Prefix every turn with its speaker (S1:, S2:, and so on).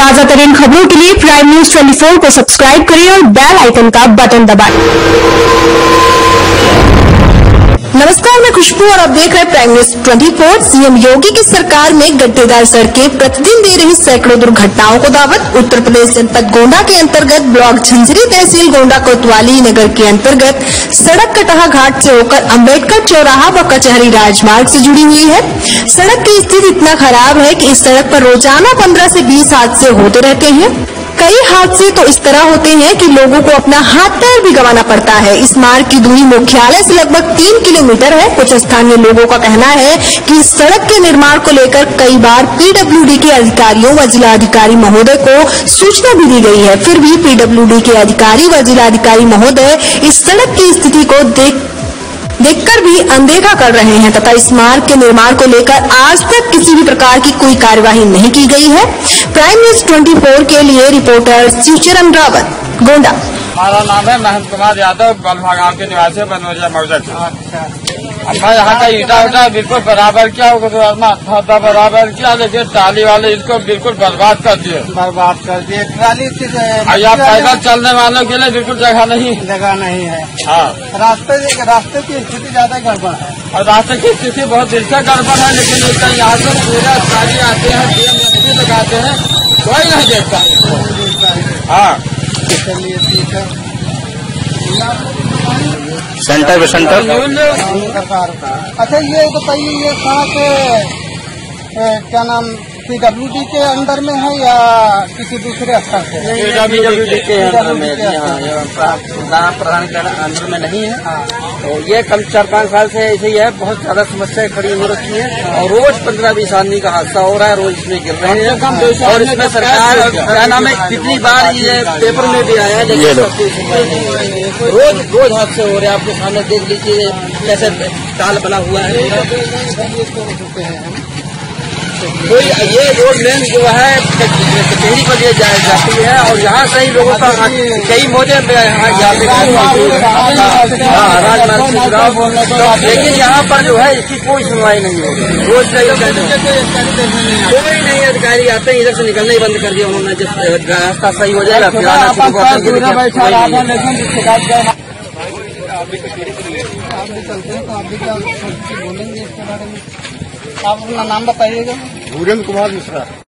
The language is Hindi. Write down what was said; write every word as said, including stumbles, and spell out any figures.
S1: ताजा तरीन खबरों के लिए प्राइम न्यूज चौबीस को सब्सक्राइब करें और बेल आइकन का बटन दबाएं। नमस्कार, मैं खुशबू और आप देख रहे हैं प्राइम न्यूज चौबीस। सीएम योगी की सरकार में गड्ढेदार सड़कें प्रतिदिन दे रही सैकड़ों दुर्घटनाओं को दावत। उत्तर प्रदेश जनपद गोंडा के अंतर्गत ब्लॉक झंझरी तहसील गोंडा कोतवाली नगर के अंतर्गत सड़क कटहा घाट से होकर अम्बेडकर चौराहा व कचहरी राजमार्ग से जुड़ी हुई है। सड़क की स्थिति इतना खराब है कि इस सड़क पर रोजाना पंद्रह से बीस हादसे होते रहते हैं। कई हादसे तो इस तरह होते हैं कि लोगों को अपना हाथ पैर भी गंवाना पड़ता है। इस मार्ग की दूरी मुख्यालय से लगभग तीन किलोमीटर है। कुछ स्थानीय लोगों का कहना है कि इस सड़क के निर्माण को लेकर कई बार पीडब्ल्यूडी के अधिकारियों व जिलाधिकारी महोदय को सूचना भी दी गई है, फिर भी पीडब्ल्यूडी के अधिकारी व जिलाधिकारी महोदय इस सड़क की स्थिति को देख देखकर भी अनदेखा कर रहे हैं तथा इस मार्ग के निर्माण को लेकर आज तक किसी भी प्रकार की कोई कार्यवाही नहीं की गई है। प्राइम न्यूज चौबीस के लिए रिपोर्टर शिवचरण रावत, गोंडा।
S2: हमारा नाम है महंत कुमार यादव, बलवा गाँव के निवासी बनोजा मौजूद। मैं यहाँ का ईटा उटा बिल्कुल बराबर किया, था बराबर किया, लेकिन ट्राली वाले इसको बिल्कुल बर्बाद कर दिए
S3: बर्बाद कर दिए ट्राली से।
S2: यहाँ पैदल चलने वालों के लिए बिल्कुल जगह नहीं
S3: जगह नहीं है।
S2: हाँ,
S3: रास्ते रास्ते की स्थिति ज्यादा गड़बड़ है
S2: और रास्ते की स्थिति बहुत दिल से गड़बड़ है, लेकिन इसका यहाँ से पूरा ट्राली आते हैं, डीएम लगाते हैं, कोई नहीं देखता। हाँ,
S3: चलिए ठीक है।
S2: सेंटर पे सेंटर
S3: अच्छा, ये बताइए, ये सड़क क्या नाम पीडब्ल्यूडी के अंदर में है या किसी दूसरे स्तर से?
S4: पीडब्ल्यूडी के अंदर में, प्रधान के अंदर में नहीं है। तो ये कम चार पाँच साल से ऐसे ही है, बहुत ज्यादा समस्या खड़ी हो रखी है और रोज पंद्रह बीस आदमी का हादसा हो रहा है, रोज इसमें गिर रहे हैं। और इसमें सरकार क्या नाम है, कितनी बार ये पेपर में भी आया है, लेकिन रोज रोज हादसे हो रहे हैं। आपके सामने देख लीजिए कैसे ताल बना हुआ है। कोई ये रोड लेन जो है कचहरी पर ये जाती है और यहाँ से ही लोगों का कई मोजे जाते हैं, लेकिन यहाँ पर जो है इसकी कोई सुनवाई नहीं होगी। रोज कोई नहीं अधिकारी आते हैं, इधर से निकलना ही बंद कर दिया उन्होंने। जब रास्ता सही हो जाएगा फिर आना शुरू
S3: चलते हैं तो आप भी क्या बोलेंगे इसके बारे में? आप अपना नाम बताइएगा।
S5: वीरेंद्र कुमार मिश्रा।